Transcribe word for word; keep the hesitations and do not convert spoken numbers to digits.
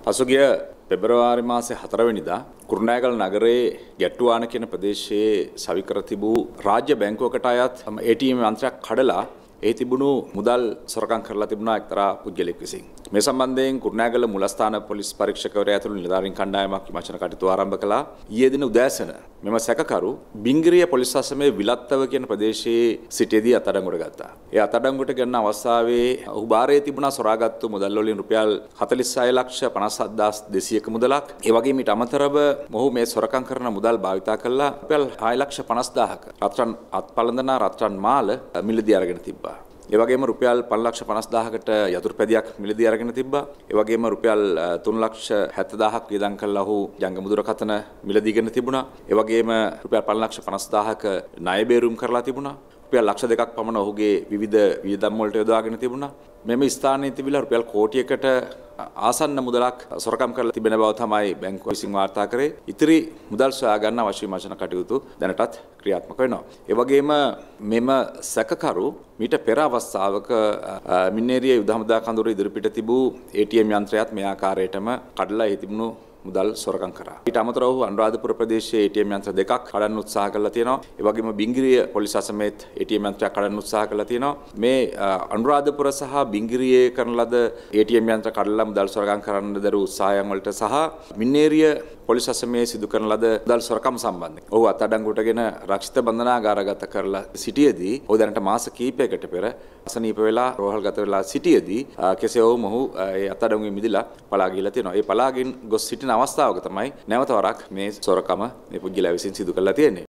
පසුගිය පෙබරවාරි මාසේ හතර වෙනිදා කුරුණෑගල නගරයේ ගැට්ටුවාන කියන ප්‍රදේශයේ සවිකර තිබූ රාජ්‍ය බැංකුවකට අයත් ඒ ටී එම් යන්ත්‍රයක් කඩලා ඒ තිබුණු මුදල් සොරකම් කරලා තිබුණා එක්තරා පුද්ගලෙක් විසින්. මේ සම්බන්ධයෙන් කුරුණෑගල මුලස්ථාන පොලිස් පරීක්ෂකවරයා ඇතුළු නිලධාරීන් කණ්ඩායමක් විමර්ශන කටයුතු ආරම්භ කළා. ඊයේ දින උදෑසන මෙම සැකකරු බිංගිරිය පොලිස් අසමේ විලත්තව කියන ප්‍රදේශයේ සිටියේදී අත්අඩංගුවට ගත්තා. ඒ අත්අඩංගුවට ගන්න අවස්ථාවේ ඔහු බාරයේ තිබුණා සොරාගත්තු මුදල් වලින් රුපියල් හතළිස් හය ලක්ෂ පනස් හත් හදාස් දෙසීයක මුදලක්. ඒ වගේම ඊට අමතරව ඔහු මේ සොරකම් කරන මුදල් භාවිතා කළා රුපියල් හය ලක්ෂ පනස් දාහක රත්රන් අත්පලඳනා රත්රන් මාල මිලදී අරගෙන තිබ්බා. ඒ වගේම රුපියල් පන්ස් ලක්ෂ පනස් දාහකට යතුරු පැදියක් මිලදී අරගෙන තිබ්බා. ඒ වගේම රුපියල් තුන් ලක්ෂ හැත්තෑ දාහක් වියදම් කළා ඔහු ජංගම දුරකථන මිලදීගෙන තිබුණා. ඒ වගේම රුපියල් පන්ස් ලක්ෂ පනස් දාහක ණය බේරුම් කරලා තිබුණා. රුපියල් ලක්ෂ දෙකක් පමණ ඔහුගේ විවිධ වියදම් වලට යොදාගෙන තිබුණා. මෙම ස්ථානයේ තිබිලා රුපියල් කෝටියකට ආසන්න මුදලක් සොරකම් කරලා තිබෙන බව තමයි බැංකුව විසින් වාර්තා කරේ. ඉතිරි මුදල් සොයා ගන්න අවශ්‍ය විමර්ශන කටයුතු දැනටත් ක්‍රියාත්මක වෙනවා. ඒ වගේම මෙම සැකකරු මීට පෙර අවස්ථාවක මින්නේරිය යුද හමුදා කඳවුර ඉදිරිපිට තිබූ ඒ ටී එම් යන්ත්‍රයත් මේ ආකාරයටම කඩලා ඒ තිබුණු මුදල් සොරකම් කරා. ඊට අමතරව ඔහු අනුරාධපුර ප්‍රදේශයේ ඒ ටී එම් යන්ත්‍ර දෙකක් කඩන්න උත්සාහ කළා තියෙනවා. ඒ වගේම බිංගිරිය පොලිස් අසමේත් ඒ ටී එම් යන්ත්‍රයක් කඩන්න උත්සාහ කළා තියෙනවා. මේ අනුරාධපුර සහ බිංගිරියේ කරන ලද ඒ ටී එම් යන්ත්‍ර කඩලා මුදල් සොරකම් කරන්න දරු උත්සාහයන් වලට සහ මින්නේරිය පොලිස් අසමේ සිදු කරන ලද මුදල් සොරකම් සම්බන්ධයෙන් ඔහු අත්අඩංගුවටගෙන රක්ෂිත බන්ධනාගාරගත කරලා සිටියේදී ඔහු දැනට මාස කිහිපයකට පෙර අසනීප වෙලා රෝහල්ගත වෙලා සිටියේදී කෙසේ වුවම ඔහු ඒ අත්අඩංගුවෙන් මිදලා පලා ගිහිලා තියෙනවා. ඒ පලාගින් ගොස් සිටින අවස්ථාවක තමයි නැවත වරක් මේ සොරකම මේ පුද්ගලයා විසින් සිදු කරලා තියෙන්නේ.